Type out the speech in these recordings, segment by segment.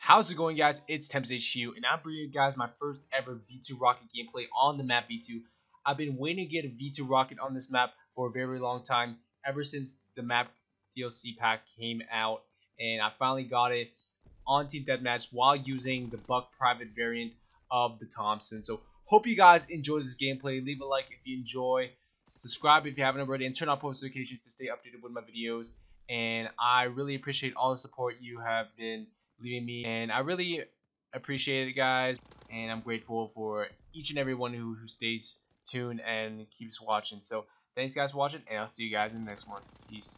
How's it going, guys? It's TempestHQ, and I'm bringing you guys my first ever V2 Rocket gameplay on the map V2. I've been waiting to get a V2 Rocket on this map for a very long time, ever since the map DLC pack came out, and I finally got it on Team Deathmatch while using the Buck Private variant of the Thompson. So hope you guys enjoy this gameplay. Leave a like if you enjoy, subscribe if you haven't already, and turn on post notifications to stay updated with my videos. And I really appreciate all the support you have been leaving me, and I really appreciate it, guys, and I'm grateful for each and every one who stays tuned and keeps watching. So thanks, guys, for watching, and I'll see you guys in the next one. Peace.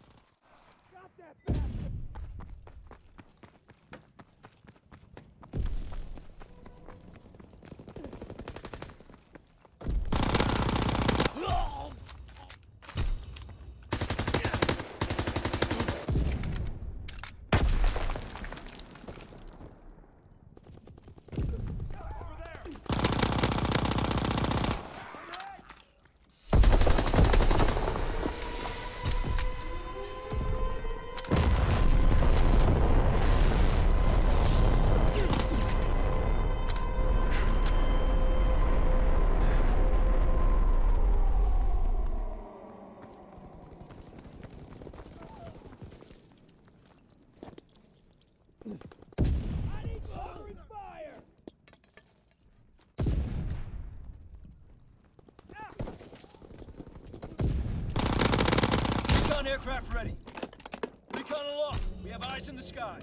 Recon aircraft ready. Recon aloft. We have eyes in the sky.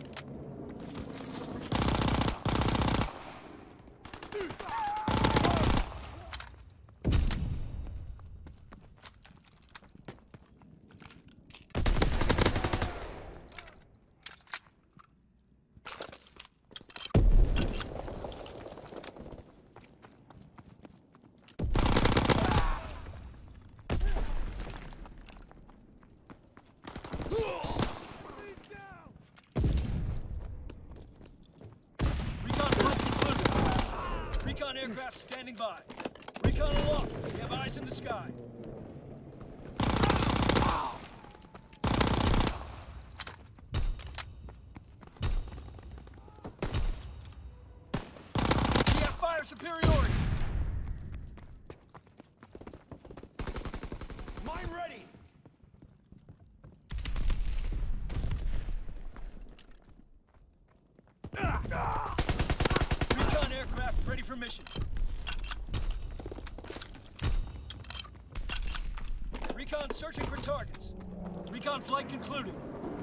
Recon aircraft standing by. Recon aloft. We have eyes in the sky. We have fire superiority. Mine ready. Recon aircraft ready for mission. Recon searching for targets. Recon flight concluded.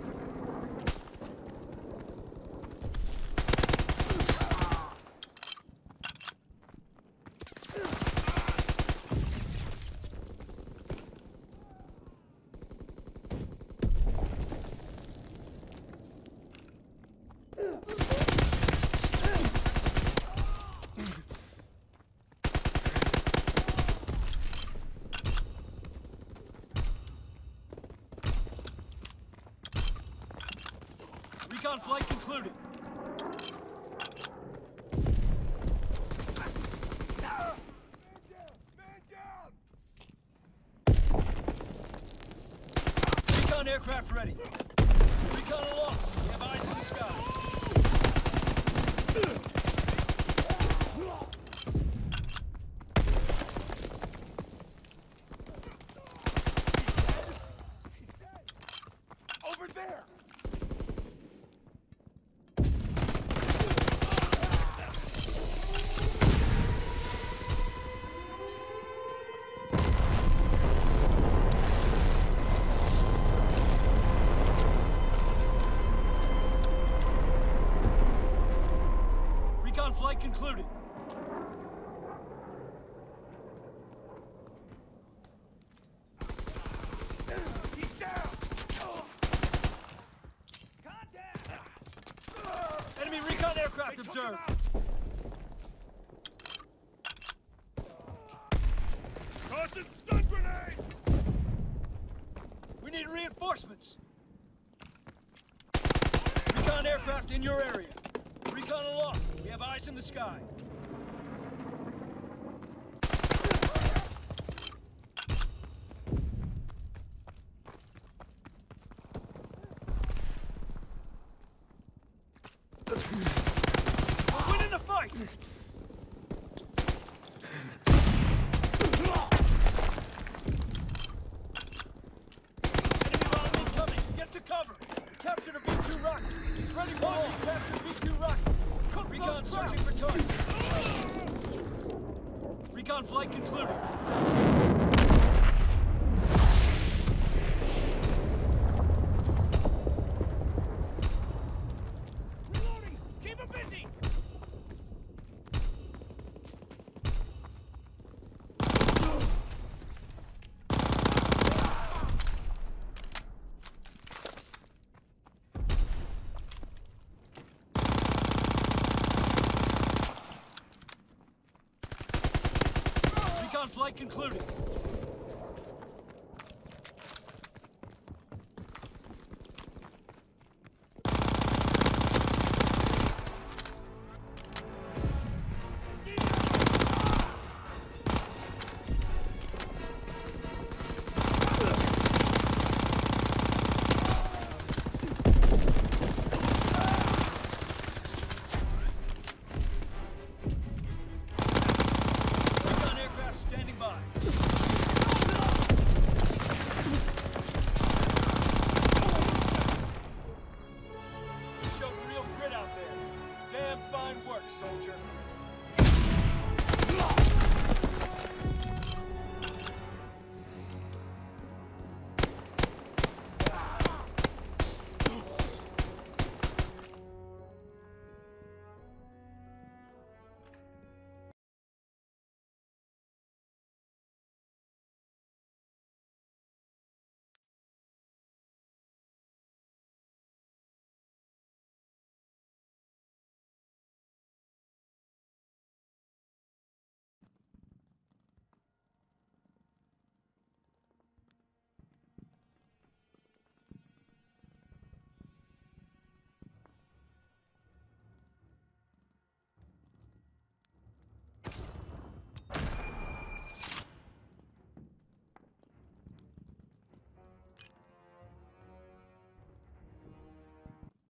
Recon flight concluded. Recon aircraft ready. Recon aloft. We have eyes in the sky. Over there. Recon flight concluded. He's down. Contact. Enemy recon aircraft observed. Tossing stun grenade. We need reinforcements. Recon aircraft in your area. Recon aloft. We have eyes in the sky. fight! Enemy bomb incoming! Get to cover! Capture the V2 rocket! It's ready for launch! Capture V2 rocket! Cook Recon searching for targets! Recon flight concluded. Reloading! Keep it busy! Recon flight concluded. Recon aircraft standing by. You showed real grit out there. Damn fine work, soldier.